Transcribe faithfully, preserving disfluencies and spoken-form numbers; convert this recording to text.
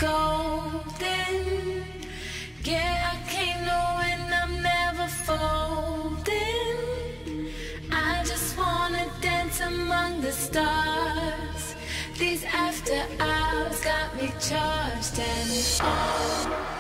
golden. Yeah, I can't know when I'm never folding. I just wanna dance among the stars. These after hours got me charged and all.